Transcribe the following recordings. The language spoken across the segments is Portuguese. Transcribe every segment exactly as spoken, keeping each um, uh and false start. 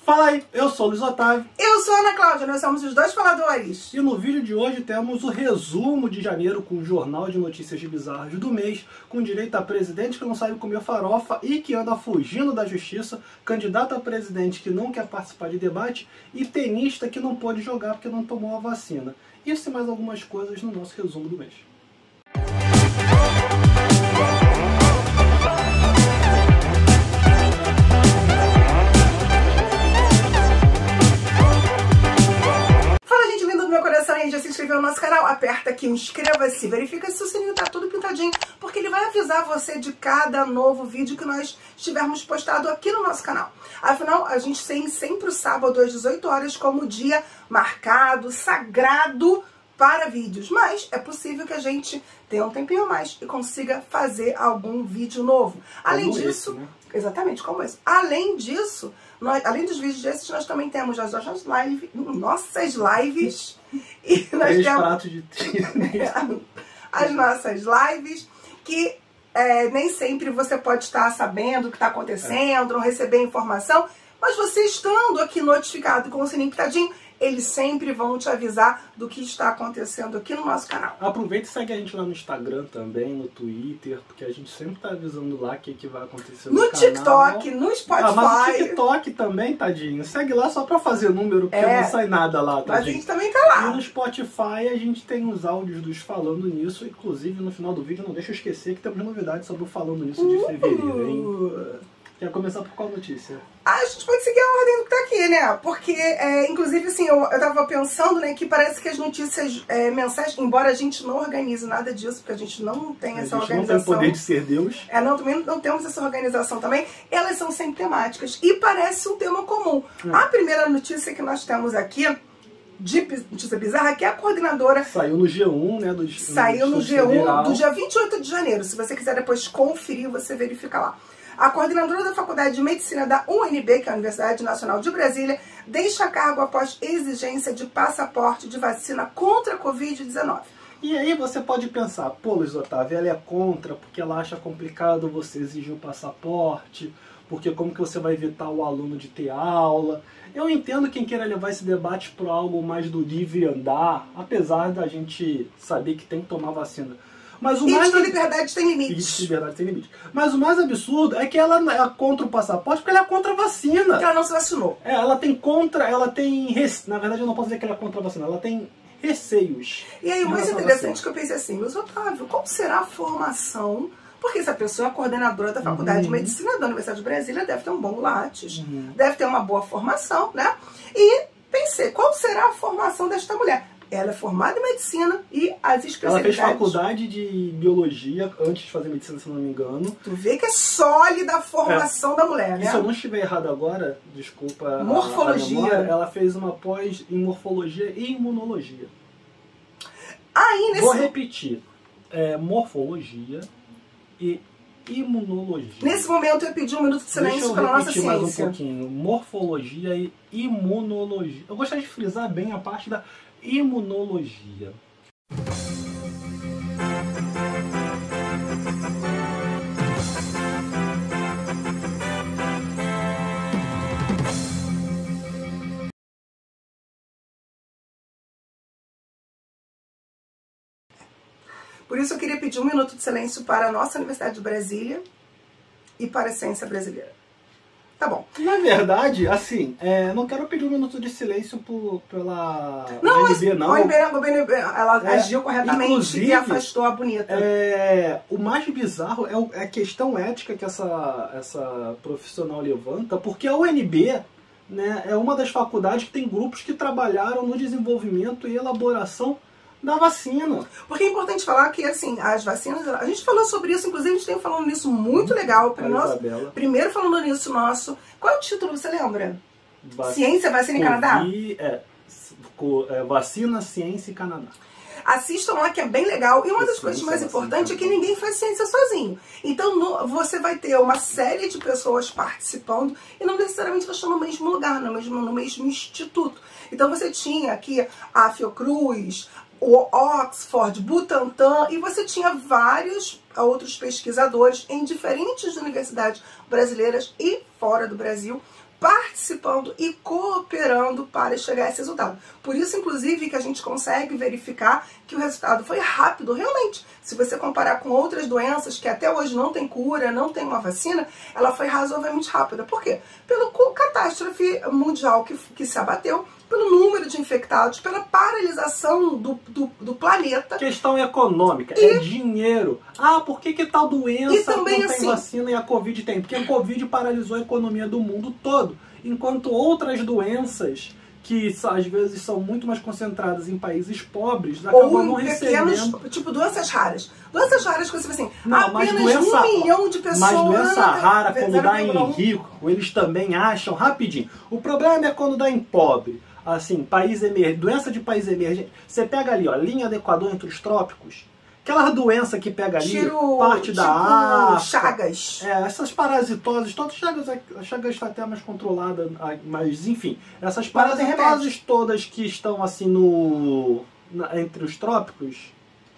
Fala aí, eu sou o Luiz Otávio. Eu sou a Ana Cláudia, nós somos os dois faladores. E no vídeo de hoje temos o resumo de janeiro com o Jornal de Notícias Bizarras do mês, com direito a presidente que não sabe comer farofa e que anda fugindo da justiça, candidato a presidente que não quer participar de debate e tenista que não pode jogar porque não tomou a vacina. Isso e mais algumas coisas no nosso resumo do mês. Já se inscreveu no nosso canal, aperta aqui, inscreva-se, verifica se o sininho tá tudo pintadinho, porque ele vai avisar você de cada novo vídeo que nós tivermos postado aqui no nosso canal. Afinal, a gente tem sempre o sábado às dezoito horas como dia marcado, sagrado para vídeos, mas é possível que a gente tenha um tempinho a mais e consiga fazer algum vídeo novo. Além como disso, esse, né? Exatamente como esse. Além disso, nós, além dos vídeos desses, nós também temos as nossas lives, nossas lives e nós Três temos pratos de as nossas lives que é, nem sempre você pode estar sabendo o que está acontecendo, é. não receber informação, mas você estando aqui notificado com o sininho pitadinho, eles sempre vão te avisar do que está acontecendo aqui no nosso canal. Aproveita e segue a gente lá no Instagram também, no Twitter, porque a gente sempre tá avisando lá o que, que vai acontecer no, no canal. No TikTok, no Spotify. Ah, mas no TikTok também, tadinho. Segue lá só pra fazer número, porque é, não sai nada lá, tadinho. Mas a gente também tá lá. E no Spotify a gente tem os áudios dos Falando Nisso, inclusive no final do vídeo, não deixa eu esquecer que temos novidades sobre o Falando Nisso de fevereiro, hein? Quer começar por qual notícia? Ah, a gente pode seguir a ordem do que tá aqui, né? Porque, é, inclusive, assim, eu, eu tava pensando, né, que parece que as notícias é, mensais, embora a gente não organize nada disso, porque a gente não tem a essa gente organização. não tem o poder de ser Deus. É, não, também não temos essa organização também. Elas são sempre temáticas e parece um tema comum. Hum. A primeira notícia que nós temos aqui, de notícia bizarra, que é a coordenadora... Saiu no G um, né? Do, saiu no G um Federal. Do dia vinte e oito de janeiro. Se você quiser depois conferir, você verifica lá. A coordenadora da Faculdade de Medicina da U N B, que é a Universidade Nacional de Brasília, deixa cargo após exigência de passaporte de vacina contra a covid dezenove. E aí você pode pensar, pô, Luiz Otávio, ela é contra porque ela acha complicado você exigir o passaporte, porque como que você vai evitar o aluno de ter aula. Eu entendo quem queira levar esse debate para algo mais do livre andar, apesar da gente saber que tem que tomar vacina. Mas o e mais de que liberdade tem limite. E de liberdade tem limite. Mas o mais absurdo é que ela é contra o passaporte porque ela é contra a vacina. Porque ela não se vacinou. É, ela tem contra, ela tem... Na verdade eu não posso dizer que ela é contra a vacina, ela tem receios. E aí o mais interessante é que eu pensei assim, Luiz Otávio, qual será a formação? Porque essa pessoa é a coordenadora da Faculdade uhum. de Medicina da Universidade de Brasília, deve ter um bom lattes, uhum. deve ter uma boa formação, né? E pensei, qual será a formação desta mulher? Ela é formada em medicina e as especialidades... Ela fez faculdade de biologia antes de fazer medicina, se não me engano. Tu vê que é sólida a formação é. da mulher, né? E se eu não estiver errado agora, desculpa... Morfologia. A, a memória, ela fez uma pós em morfologia e imunologia. Aí, nesse... Vou repetir. É, morfologia e imunologia. Nesse momento eu pedi um minuto de silêncio pela nossa ciência. Mais um pouquinho. Morfologia e imunologia. Eu gostaria de frisar bem a parte da imunologia. Por isso eu queria pedir um minuto de silêncio para a nossa Universidade de Brasília e para a ciência brasileira. Tá bom. Na verdade, assim, é, não quero pedir um minuto de silêncio por, pela não, O N B, não. A O N B, ela é, agiu corretamente e afastou a bonita. É, o mais bizarro é a questão ética que essa, essa profissional levanta, porque a U N B, né, é uma das faculdades que tem grupos que trabalharam no desenvolvimento e elaboração da vacina. Porque é importante falar que, assim, as vacinas... A gente falou sobre isso, inclusive a gente tem falando nisso muito legal. Nosso, primeiro falando nisso nosso... Qual é o título, você lembra? Vac... Ciência, Vacina e Canadá? É, é, Vacina, Ciência e Canadá. Assistam lá que é bem legal. E uma das coisas mais importantes é que ninguém faz ciência sozinho. Então no, você vai ter uma série de pessoas participando e não necessariamente elas estão no mesmo lugar, no mesmo, no mesmo instituto. Então você tinha aqui a Fiocruz, o Oxford, Butantan, e você tinha vários outros pesquisadores em diferentes universidades brasileiras e fora do Brasil participando e cooperando para chegar a esse resultado. Por isso, inclusive, que a gente consegue verificar que o resultado foi rápido, realmente. Se você comparar com outras doenças que até hoje não tem cura, não tem uma vacina, ela foi razoavelmente rápida. Por quê? Pela catástrofe mundial que, que se abateu, pelo número de infectados, pela paralisação do, do, do planeta. Questão econômica, e, é dinheiro. Ah, por que que tal doença e também, não tem assim, vacina e a Covid tem? Porque a Covid paralisou a economia do mundo todo, enquanto outras doenças que às vezes são muito mais concentradas em países pobres, acabam não recebendo. Pequenos, tipo doenças raras. Doenças raras que você assim, não, apenas mas doença, um milhão de pessoas. Mas doença rara, quando dá em um. rico, eles também acham, rapidinho. O problema é quando dá em pobre. Assim, país emergente, doença de país emergente. Você pega ali, ó, linha do Equador entre os trópicos. Aquela doença que pega ali, Tiro, parte tipo, da África. Chagas. É, essas parasitoses, todas Chagas, a Chagas está até mais controlada, mas enfim, essas parasitoses todas que estão assim no na, entre os trópicos.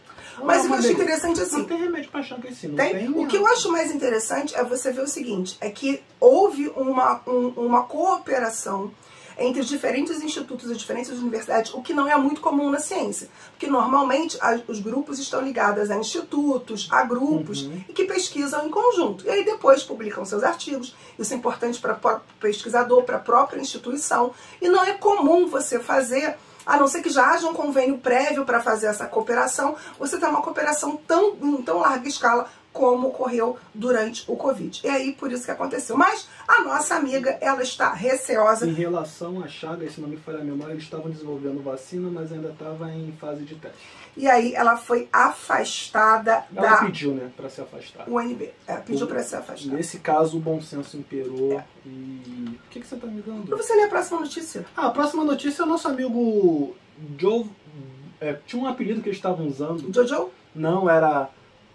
Mas o que eu acho interessante assim. Não tem remédio para Chagas assim, não tem? tem. O que eu acho mais interessante é você ver o seguinte, é que houve uma, um, uma cooperação entre os diferentes institutos e diferentes universidades, o que não é muito comum na ciência. Porque normalmente a, os grupos estão ligados a institutos, a grupos, uhum. e que pesquisam em conjunto. E aí depois publicam seus artigos. Isso é importante para o pesquisador, para a própria instituição. E não é comum você fazer, a não ser que já haja um convênio prévio para fazer essa cooperação, você tem uma cooperação tão, em tão larga escala como ocorreu durante o Covid. E aí, por isso que aconteceu. Mas a nossa amiga, ela está receosa. Em relação à Chagas, se não me falha a memória, eles estavam desenvolvendo vacina, mas ainda estava em fase de teste. E aí, ela foi afastada ela da... Ela pediu, né, para ser afastada. U N B. Ela pediu para ser afastada. Nesse caso, o bom senso imperou. É. E... O que, que você está me dando? Para você ler a próxima notícia. Ah, a próxima notícia é o nosso amigo Joe... É, tinha um apelido que eles estavam usando. Jojo? Não, era...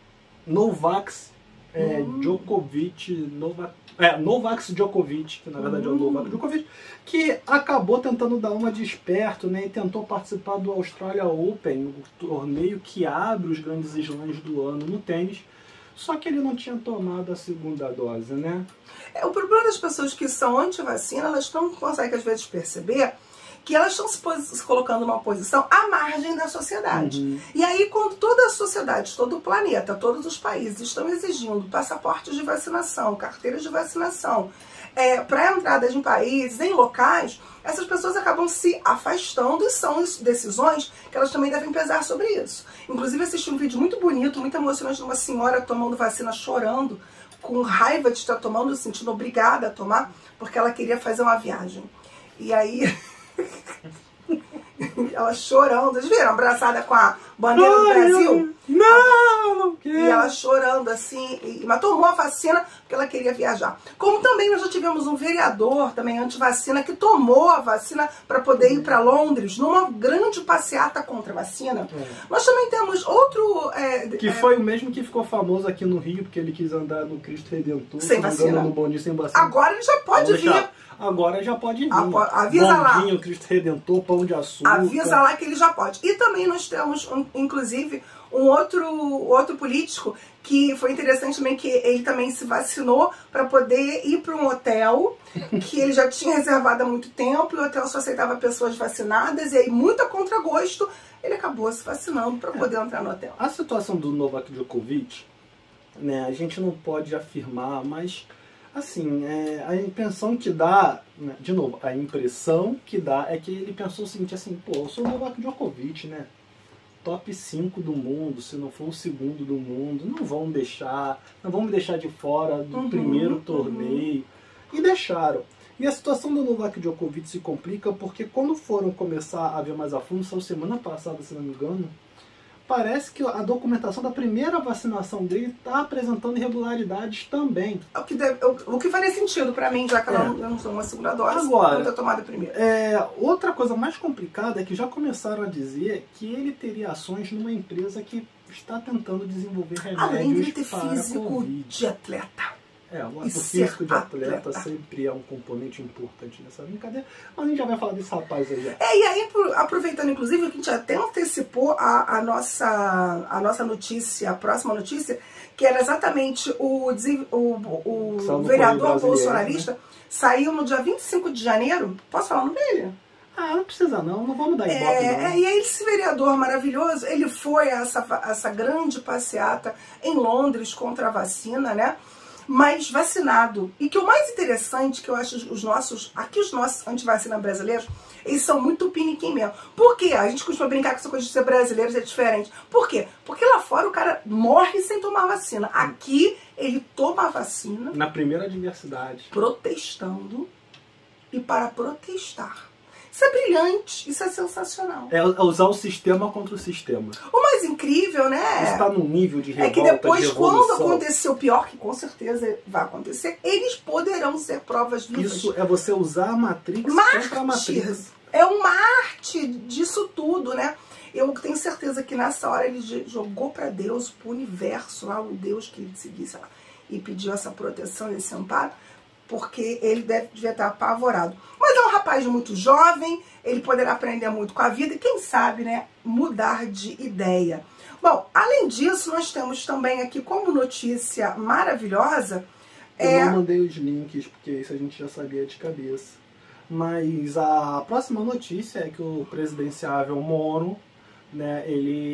Novax é, hum. Djokovic, Novak, é, Novax Djokovic, que na verdade hum. é o Novak Djokovic, que acabou tentando dar uma de esperto, né, e tentou participar do Australia Open, o torneio que abre os grandes slams do ano no tênis, só que ele não tinha tomado a segunda dose, né? É, o problema das pessoas que são anti-vacina, elas não conseguem às vezes perceber que elas estão se, se colocando numa posição à margem da sociedade. Uhum. E aí, quando toda a sociedade, todo o planeta, todos os países estão exigindo passaportes de vacinação, carteiras de vacinação, é, para entradas em países, em locais, essas pessoas acabam se afastando e são decisões que elas também devem pesar sobre isso. Inclusive, assisti um vídeo muito bonito, muito emocionante, de uma senhora tomando vacina, chorando, com raiva de estar tomando, se sentindo obrigada a tomar, porque ela queria fazer uma viagem. E aí... ela chorando, vocês viram? Abraçada com a bandeira do Brasil? Não, não quero. E ela chorando assim, e, mas tomou a vacina porque ela queria viajar. Como também nós já tivemos um vereador também anti-vacina que tomou a vacina para poder ir para Londres numa grande passeata contra a vacina. É. Nós também temos outro... É, que é, foi o mesmo que ficou famoso aqui no Rio, porque ele quis andar no Cristo Redentor. Sem vacina. No bonde, sem vacina. Agora ele já pode vir. Já, agora já pode vir. A, avisa Bondinho, lá. Cristo Redentor, pão de açúcar. Avisa lá que ele já pode. E também nós temos, um, inclusive, um outro, outro político que foi interessante também, que ele também se vacinou para poder ir para um hotel que ele já tinha reservado há muito tempo, e o hotel só aceitava pessoas vacinadas, e aí, muito a contragosto, ele acabou se vacinando para poder é. entrar no hotel. A situação do Novak Djokovic, né, a gente não pode afirmar, mas... Assim, é, a impressão que dá, né, de novo, a impressão que dá é que ele pensou o seguinte, assim, pô, eu sou o Novak Djokovic, né? Top cinco do mundo, se não for o segundo do mundo, não vão deixar, não vão me deixar de fora do uhum, primeiro torneio. Uhum. E deixaram. E a situação do Novak Djokovic se complica porque quando foram começar a ver mais a fundo, só semana passada, se não me engano, parece que a documentação da primeira vacinação dele está apresentando irregularidades também. O que, deve, o, o que faria sentido para mim, já que ela é. não, não uma segunda dose, agora, não ter tomado a primeira. É, outra coisa mais complicada é que já começaram a dizer que ele teria ações numa empresa que está tentando desenvolver remédios além de ter para físico COVID. de atleta. É, o e ato físico de atleta. atleta sempre é um componente importante nessa brincadeira. Mas a gente já vai falar desse rapaz aí já. É, e aí, aproveitando, inclusive, que a gente até antecipou a, a, nossa, a nossa notícia, a próxima notícia, que era exatamente o, o, o, o vereador bolsonarista, né? Saiu no dia vinte e cinco de janeiro. Posso falar o nome dele? Ah, não precisa não, não vamos dar ibope é, não. É, e aí esse vereador maravilhoso, ele foi a essa, essa grande passeata em Londres contra a vacina, né? Mas vacinado. E que o mais interessante, que eu acho os nossos, aqui os nossos antivacina brasileiros, eles são muito piniquim mesmo. Por quê? A gente costuma brincar com essa coisa de ser brasileiros, é diferente. Por quê? Porque lá fora o cara morre sem tomar vacina. Aqui ele toma a vacina. Na primeira adversidade. Protestando e para protestar. Isso é brilhante, isso é sensacional. É usar o sistema contra o sistema. O mais incrível, né? Isso está num nível de revolta, é que depois, de quando acontecer o pior, que com certeza vai acontecer, eles poderão ser provas vivas. Isso é você usar a Matrix Mártir. contra a Matrix. É uma arte disso tudo, né? Eu tenho certeza que nessa hora ele jogou para Deus, para o universo, lá, o Deus que ele seguisse lá, e pediu essa proteção, esse amparo, porque ele deve, devia estar apavorado. Mas é um rapaz muito jovem, ele poderá aprender muito com a vida e, quem sabe, né, mudar de ideia. Bom, além disso, nós temos também aqui como notícia maravilhosa... Eu é... não mandei os links, porque isso a gente já sabia de cabeça. Mas a próxima notícia é que o presidenciável Moro, né,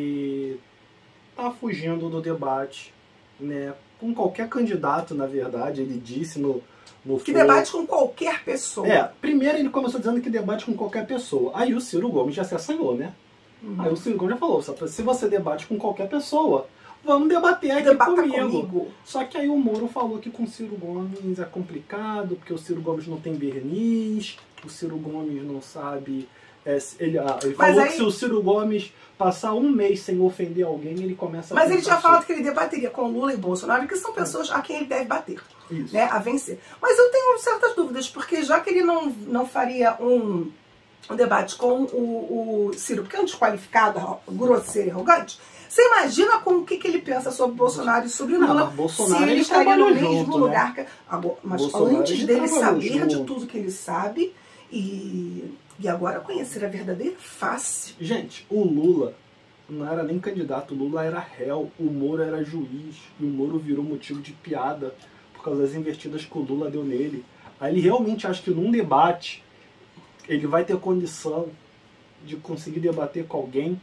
ele tá fugindo do debate, né, com qualquer candidato, na verdade, ele disse no... No que debate com qualquer pessoa. É, primeiro ele começou dizendo que debate com qualquer pessoa. Aí o Ciro Gomes já se assanhou, né? Uhum. Aí o Ciro Gomes já falou, se você debate com qualquer pessoa, vamos debater aqui comigo. comigo. Só que aí o Moro falou que com o Ciro Gomes é complicado, porque o Ciro Gomes não tem verniz, o Ciro Gomes não sabe... É, ele, ah, ele falou aí... que se o Ciro Gomes passar um mês sem ofender alguém, ele começa a... Mas ele tinha falado que ele debateria com Lula e Bolsonaro, que são pessoas a quem ele deve bater, né, a vencer. Mas eu tenho certas dúvidas, porque já que ele não, não faria um, um debate com o, o Ciro, porque é um desqualificado, grosseiro e arrogante, você imagina com o que, que ele pensa sobre Bolsonaro e sobre Lula, não, Bolsonaro, se ele estaria no mesmo junto, lugar. Né? Que, mas Bolsonaro, antes dele saber junto. de tudo que ele sabe e... E agora conhecer a verdadeira face. Gente, o Lula não era nem candidato, o Lula era réu, o Moro era juiz, e o Moro virou motivo de piada por causa das investidas que o Lula deu nele. Aí ele realmente acha que num debate ele vai ter condição de conseguir debater com alguém.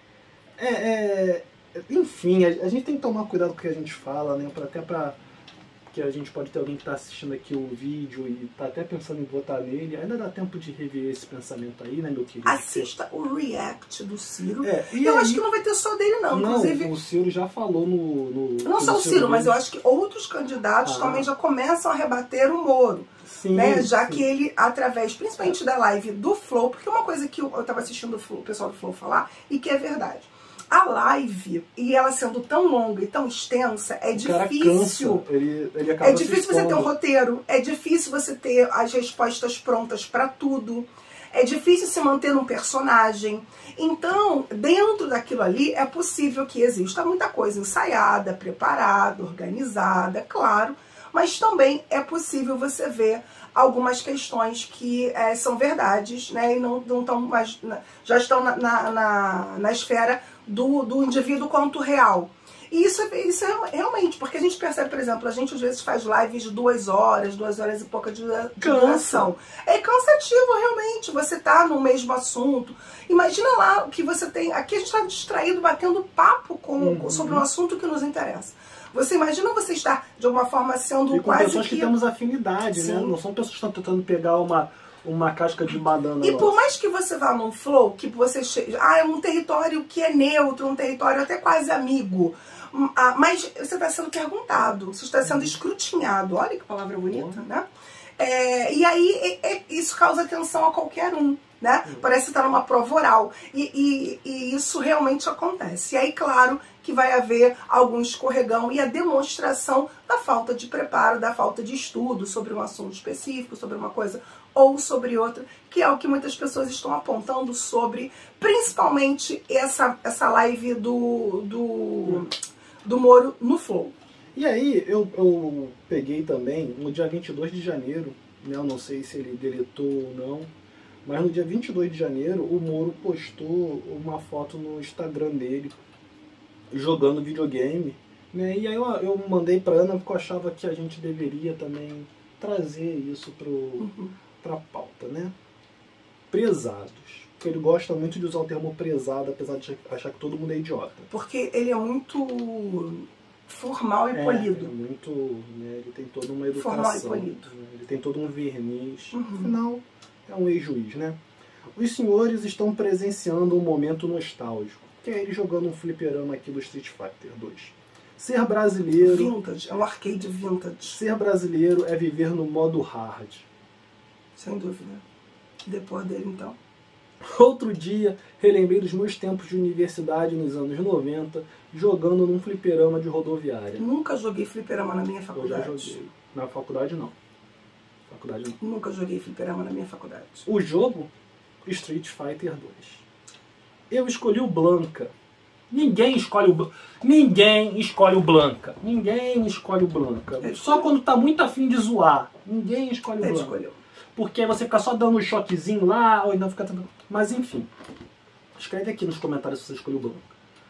É, é, enfim, a, a gente tem que tomar cuidado com o que a gente fala, né? Pra, até pra... que a gente pode ter alguém que está assistindo aqui o vídeo e está até pensando em votar nele. Ainda dá tempo de rever esse pensamento aí, né, meu querido? Assista o react do Ciro. É, e eu aí... acho que não vai ter só dele, não. Não, Inclusive, o Ciro já falou no... no não só o Ciro, Ciro mas eu acho que outros candidatos ah. também já começam a rebater o Moro. Sim, né? Já sim. que ele, através, principalmente da live do Flow, porque uma coisa que eu estava assistindo o, Flow, o pessoal do Flow falar, e que é verdade. A live, e ela sendo tão longa e tão extensa, é difícil. Ele, ele acaba é difícil você ter um roteiro, é difícil você ter as respostas prontas para tudo, é difícil se manter um personagem. Então, dentro daquilo ali, é possível que exista muita coisa ensaiada, preparada, organizada, claro, mas também é possível você ver algumas questões que é, são verdades, né, e não, não estão mais, já estão na, na, na, na esfera do, do indivíduo quanto real. E isso, isso é realmente, porque a gente percebe, por exemplo, a gente às vezes faz lives de duas horas, duas horas e pouca de duração. É cansativo realmente, você tá no mesmo assunto. Imagina lá que você tem, aqui a gente está distraído, batendo papo com, uhum. sobre um assunto que nos interessa. Você imagina você estar, de alguma forma, sendo e com quase pessoas que... que temos afinidade, Sim. né? Não são pessoas que estão tentando pegar uma, uma casca de banana. E nossa. por mais que você vá num flow, que você chegue... Ah, é um território que é neutro, um território até quase amigo. Ah, mas você está sendo perguntado, você está sendo escrutinhado. Olha que palavra bonita, né? É, e aí é, é, isso causa atenção a qualquer um, né? Uhum. Parece estar numa prova oral. E, e, e isso realmente acontece. E aí, claro, que vai haver algum escorregão e a demonstração da falta de preparo, da falta de estudo sobre um assunto específico, sobre uma coisa ou sobre outra, que é o que muitas pessoas estão apontando sobre, principalmente essa, essa live do, do, do Moro no Flow. E aí eu, eu peguei também, no dia vinte e dois de janeiro, né, eu não sei se ele deletou ou não, mas no dia vinte e dois de janeiro o Moro postou uma foto no Instagram dele jogando videogame, né, e aí eu, eu mandei pra Ana porque eu achava que a gente deveria também trazer isso pro, uhum. pra pauta, né? Prezados. Porque ele gosta muito de usar o termo prezado, apesar de achar que todo mundo é idiota. Porque ele é muito formal e é, polido. É muito, né, ele tem toda uma educação. Formal e polido. Né, ele tem todo um verniz. Uhum. Afinal, é um ex-juiz, né? Os senhores estão presenciando um momento nostálgico, que é ele jogando um fliperama aqui do Street Fighter dois. Ser brasileiro... Vintage, é um arcade vintage. Ser brasileiro é viver no modo hard. Sem dúvida. Depois dele, então. Outro dia, relembrei dos meus tempos de universidade nos anos noventa, jogando num fliperama de rodoviária. Nunca joguei fliperama na minha faculdade. Eu já joguei. Na faculdade, não. Faculdade, não. Nunca joguei fliperama na minha faculdade. O jogo? Street Fighter dois. Eu escolhi o Blanca. Ninguém escolhe o Blanca. Ninguém escolhe o Blanca. Ninguém escolhe o Blanca. É, só quando tá muito afim de zoar. Ninguém escolhe o Ele Blanca. escolheu. Porque aí você fica só dando um choquezinho lá, ou não fica... Mas enfim. Escreve aqui nos comentários se você escolheu o Blanca.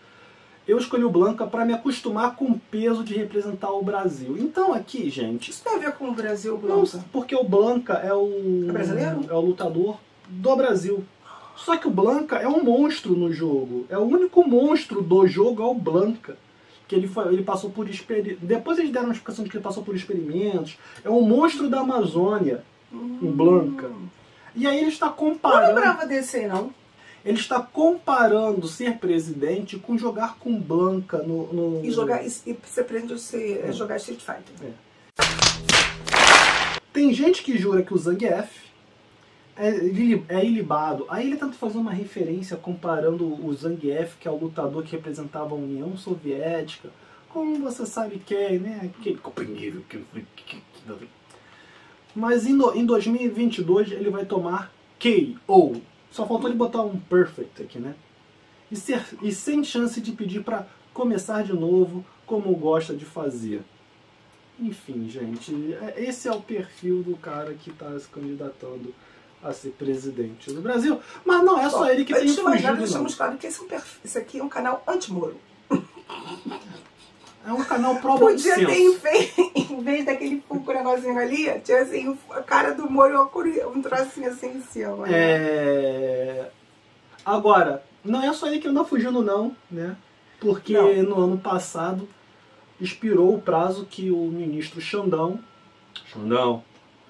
Eu escolhi o Blanca para me acostumar com o peso de representar o Brasil. Então aqui, gente... Isso tem a ver com o Brasil, o Blanca? Não, porque o Blanca é o... É brasileiro? É o lutador do Brasil. Só que o Blanca é um monstro no jogo. É o único monstro do jogo, é o Blanca. Que ele, foi, ele passou por experimentos. Depois eles deram uma explicação de que ele passou por experimentos. É um monstro da Amazônia, hum. um Blanca. E aí ele está comparando... Não lembrava desse aí, não. Ele está comparando ser presidente com jogar com Blanca no... no... E jogar e, e ser presidente é. jogar Street Fighter. É. Tem gente que jura que o Zangief é, é ilibado. Aí ele tenta fazer uma referência comparando o Zangief, que é o lutador que representava a União Soviética, com você sabe quem, né? Aquele companheiro que... Mas em, em dois mil e vinte e dois ele vai tomar K O. Só faltou ele botar um perfect aqui, né? E, ser, e sem chance de pedir para começar de novo, como gosta de fazer. Enfim, gente, esse é o perfil do cara que está se candidatando a ser presidente do Brasil. Mas não é só Bom, ele que tem fugido, não. Deixamos claro que esse, é um perfil, esse aqui é um canal anti-Moro. É um canal pró Podia ter, em vez, em vez daquele pouco negocinho ali, tinha assim, a cara do Moro e um trocinho assim em cima. Né? É... Agora, não é só ele que anda fugindo, não, né? Porque não. no ano passado expirou o prazo que o ministro Xandão, Xandão,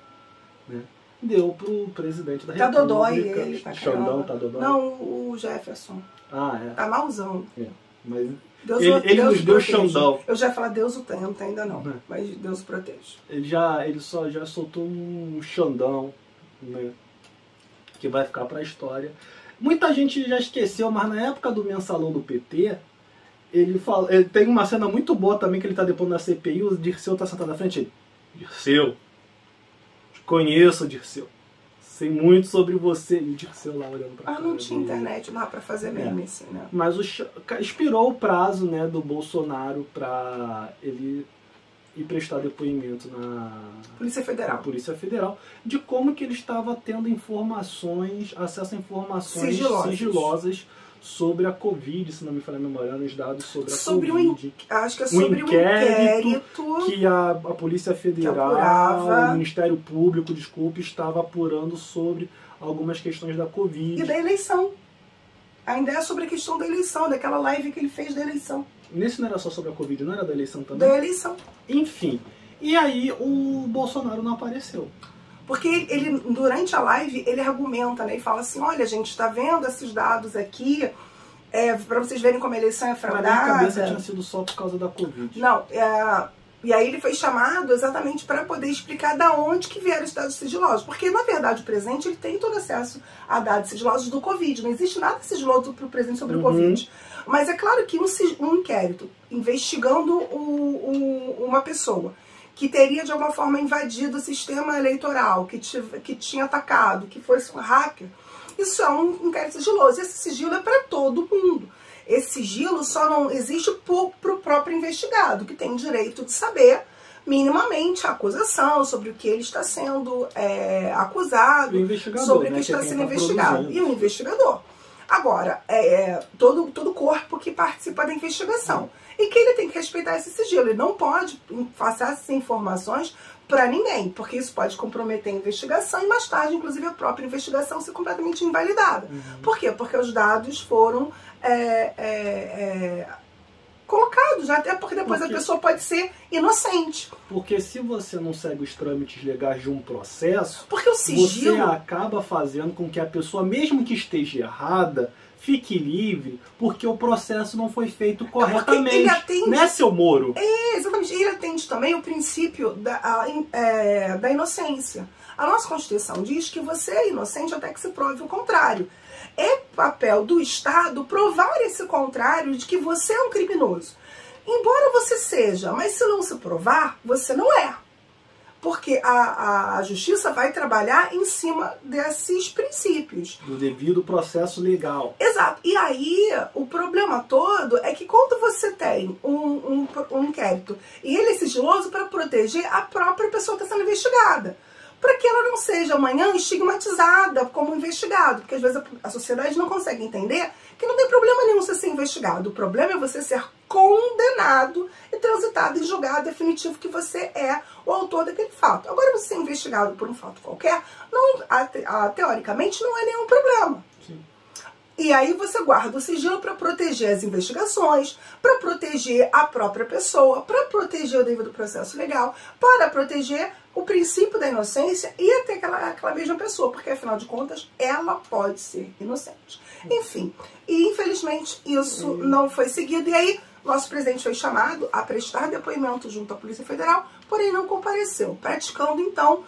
né, deu pro presidente da tá República. Dodói ele, tá Xandão, tá Dodói. Não, o Jefferson. Ah, é. Tá malzão. É, mas Deus ele, o, ele Deus nos deu protege. Xandão. Eu já ia falar Deus o tem, não tem ainda não, é. mas Deus o protege. Ele já, ele só já soltou um Xandão, né, que vai ficar pra história. Muita gente já esqueceu, mas na época do mensalão do P T, ele fala, ele tem uma cena muito boa também que ele tá depondo na C P I, o Dirceu tá sentado na frente, ele, Dirceu, te conheço, Dirceu, sei muito sobre você, e o Dirceu lá olhando pra Ah, não tinha internet lá pra fazer meme, é. assim, né? Mas o, expirou o prazo, né, do Bolsonaro pra ele ir prestar depoimento na Polícia Federal. na Polícia Federal, de como que ele estava tendo informações, acesso a informações sigilosas, sigilosas sobre a Covid, se não me falha a memória, nos dados sobre a sobre Covid. Um, acho que é sobre um inquérito, um inquérito que a, a Polícia Federal, o Ministério Público, desculpe, estava apurando sobre algumas questões da Covid. E da eleição. Ainda é sobre a questão da eleição, daquela live que ele fez da eleição. Nesse não era só sobre a Covid, não era da eleição também? Da eleição. Enfim. E aí o Bolsonaro não apareceu. Porque ele, durante a live, ele argumenta, né? E fala assim, olha, gente, tá vendo esses dados aqui? É, pra vocês verem como a eleição é fraudada. Na minha cabeça tinha sido só por causa da Covid. Não, é... E aí ele foi chamado exatamente para poder explicar da onde que vieram os dados sigilosos. Porque, na verdade, o presidente ele tem todo acesso a dados sigilosos do Covid. Não existe nada sigiloso para o presidente sobre uhum. o Covid. Mas é claro que um, um inquérito investigando o, o, uma pessoa que teria, de alguma forma, invadido o sistema eleitoral, que, que tinha atacado, que fosse um hacker, isso é um inquérito sigiloso. E esse sigilo é para todo mundo. Esse sigilo só não existe para o próprio investigado, que tem direito de saber minimamente a acusação, sobre o que ele está sendo é, acusado, sobre o que né, está que sendo tá investigado. E o investigador. Agora, é, todo, todo corpo que participa da investigação. E que ele tem que respeitar esse sigilo. Ele não pode passar essas informações para ninguém, porque isso pode comprometer a investigação e mais tarde, inclusive, a própria investigação ser completamente invalidada. Uhum. Por quê? Porque os dados foram é, é, é, colocados, até porque depois porque, a pessoa pode ser inocente. Porque se você não segue os trâmites legais de um processo, porque o sigilo... você acaba fazendo com que a pessoa, mesmo que esteja errada, fique livre, porque o processo não foi feito corretamente. É ele atende, né, seu Moro? É, exatamente. Ele atende também o princípio da, a, é, da inocência. A nossa Constituição diz que você é inocente até que se prove o contrário. É papel do Estado provar esse contrário de que você é um criminoso. Embora você seja, mas se não se provar, você não é. Porque a, a justiça vai trabalhar em cima desses princípios. Do devido processo legal. Exato. E aí, o problema todo é que quando você tem um, um, um inquérito e ele é sigiloso para proteger a própria pessoa que está sendo investigada, para que ela não seja amanhã estigmatizada como investigado, porque às vezes a, a sociedade não consegue entender que não tem problema nenhum você ser investigado. O problema é você ser condenado e transitado em julgado definitivo que você é o autor daquele fato. Agora, você ser investigado por um fato qualquer, não, a, a, teoricamente, não é nenhum problema. Sim. E aí você guarda o sigilo para proteger as investigações, para proteger a própria pessoa, para proteger o devido processo legal, para proteger o princípio da inocência e até aquela, aquela mesma pessoa, porque afinal de contas ela pode ser inocente. Enfim, e infelizmente isso não foi seguido, e aí nosso presidente foi chamado a prestar depoimento junto à Polícia Federal, porém não compareceu, praticando então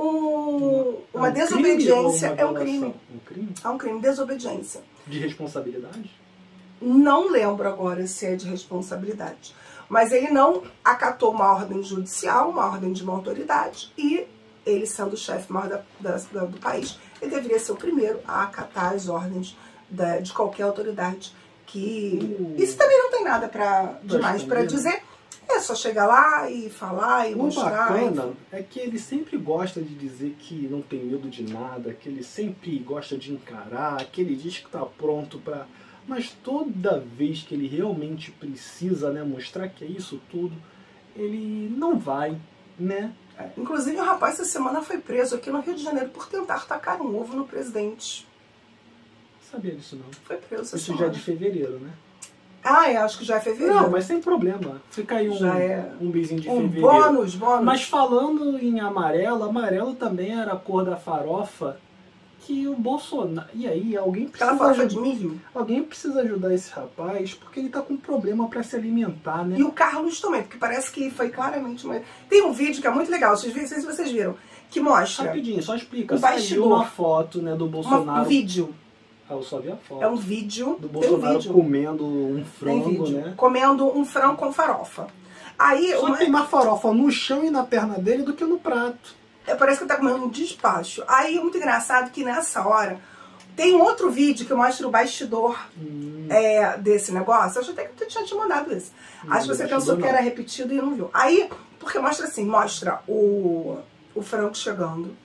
um, uma é um desobediência. Crime é um crime. Um crime? É um crime, desobediência. De responsabilidade? Não lembro agora se é de responsabilidade. Mas ele não acatou uma ordem judicial, uma ordem de uma autoridade, e ele, sendo o chefe maior da, da, do país, ele deveria ser o primeiro a acatar as ordens da, de qualquer autoridade. Que uh, isso também não tem nada pra, demais para dizer. É só chegar lá e falar e o mostrar. O bacana é que ele sempre gosta de dizer que não tem medo de nada, que ele sempre gosta de encarar, que ele diz que está pronto para... Mas toda vez que ele realmente precisa, né, mostrar que é isso tudo, ele não vai, né? É, inclusive, o rapaz essa semana foi preso aqui no Rio de Janeiro por tentar tacar um ovo no presidente. Não sabia disso, não. Foi preso essa Isso semana. já é de fevereiro, né? Ah, eu acho que já é fevereiro. Não, mas sem problema. Fica aí um, já é um beijinho de um fevereiro. Bônus, bônus. Mas falando em amarelo, amarelo também era a cor da farofa que o Bolsonaro... E aí, alguém precisa... Aquela farofa de milho? Alguém precisa ajudar esse rapaz, porque ele tá com problema para se alimentar, né? E o Carlos também, porque parece que foi claramente... Uma... Tem um vídeo que é muito legal, vocês viram, não sei se vocês viram, que mostra... Rapidinho, só explica. O bastidor. Uma foto, né, do Bolsonaro... Uma, um vídeo. Ah, eu só vi a foto. É um vídeo. Do Bolsonaro um vídeo. comendo um frango, né? Comendo um frango com farofa. Aí, só uma... tem mais farofa no chão e na perna dele do que no prato. É, parece que ele tá comendo um despacho. Aí é muito engraçado que nessa hora tem um outro vídeo que mostra o bastidor hum. é, desse negócio. Eu acho até que eu tinha te mandado esse. Hum, Acho que você pensou não. que era repetido e não viu. Aí, porque mostra assim, mostra o, o frango chegando,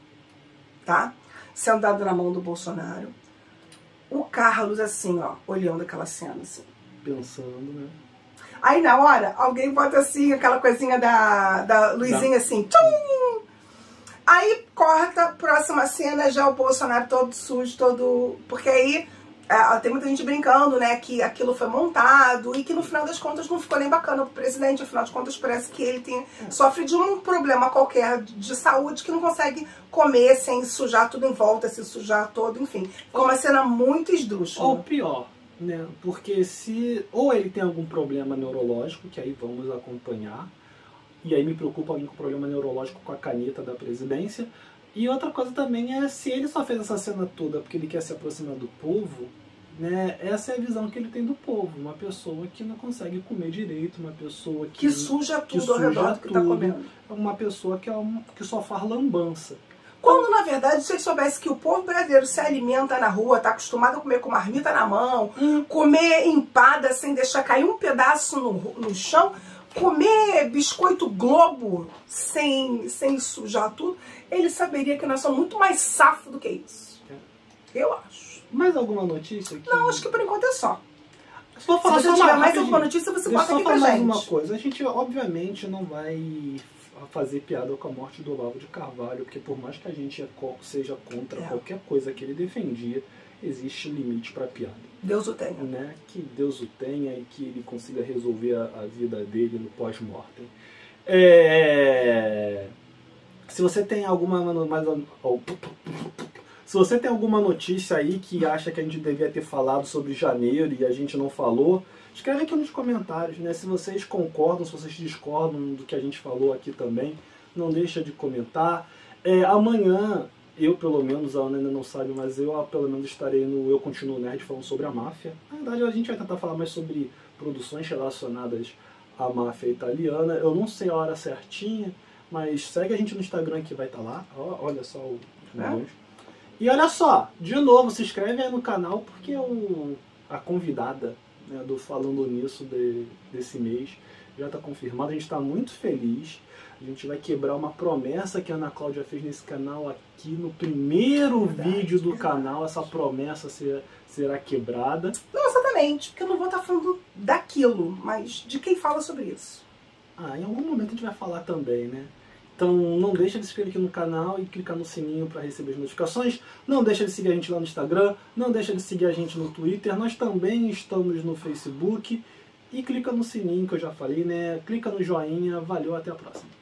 tá? Sentado na mão do Bolsonaro. O Carlos, assim, ó, olhando aquela cena, assim. Pensando, né? Aí, na hora, alguém bota, assim, aquela coisinha da, da luzinha, da... assim, tchum! Aí, corta, próxima cena, já o Bolsonaro todo sujo, todo... Porque aí, é, tem muita gente brincando, né, que aquilo foi montado e que, no final das contas, não ficou nem bacana pro presidente. Afinal de contas, parece que ele tem, sofre de um problema qualquer de saúde que não consegue comer sem sujar tudo em volta, se sujar todo, enfim. Ficou uma cena muito esdrúxula. Ou pior, né, porque se... Ou ele tem algum problema neurológico, que aí vamos acompanhar, e aí me preocupa alguém com problema neurológico com a caneta da presidência. E outra coisa também é, se ele só fez essa cena toda porque ele quer se aproximar do povo, né, essa é a visão que ele tem do povo. Uma pessoa que não consegue comer direito, uma pessoa que... Que suja tudo que ao redor suja do que tá comendo. Uma pessoa que, é uma, que só faz lambança. Quando, na verdade, se ele soubesse que o povo brasileiro se alimenta na rua, tá acostumado a comer com marmita na mão, hum. comer empada sem deixar cair um pedaço no, no chão, comer biscoito Globo sem, sem sujar tudo, ele saberia que nós somos muito mais safo do que isso. Eu acho. Mais alguma notícia aqui? Não, acho que por enquanto é só. Vou falar Se você tiver mais alguma notícia, você bota aqui pra gente. Deixa eu falar mais uma coisa. A gente, obviamente, não vai fazer piada com a morte do Olavo de Carvalho, porque por mais que a gente seja contra é. qualquer coisa que ele defendia, existe limite para piada. Deus o tenha. Né? Que Deus o tenha e que ele consiga resolver a, a vida dele no pós-mortem. É... Se você tem alguma mais oh, se você tem alguma notícia aí que acha que a gente devia ter falado sobre janeiro e a gente não falou, escreve aqui nos comentários, né? Se vocês concordam, se vocês discordam do que a gente falou aqui também, não deixa de comentar. É, amanhã, eu pelo menos, a Ana ainda não sabe, mas eu pelo menos estarei no Eu Continuo Nerd falando sobre a máfia. Na verdade, a gente vai tentar falar mais sobre produções relacionadas à máfia italiana. Eu não sei a hora certinha, mas segue a gente no Instagram que vai estar lá. Olha só o é? E olha só, de novo, se inscreve aí no canal, porque o, a convidada, né, do Falando Nisso de, desse mês já está confirmada. A gente está muito feliz. A gente vai quebrar uma promessa que a Ana Cláudia fez nesse canal aqui no primeiro verdade, vídeo do verdade. canal. Essa promessa ser, será quebrada. Não exatamente, porque eu não vou estar falando daquilo, mas de quem fala sobre isso. Ah, em algum momento a gente vai falar também, né? Então não deixa de se inscrever aqui no canal e clicar no sininho para receber as notificações. Não deixa de seguir a gente lá no Instagram. Não deixa de seguir a gente no Twitter. Nós também estamos no Facebook. E clica no sininho que eu já falei, né? Clica no joinha. Valeu, até a próxima.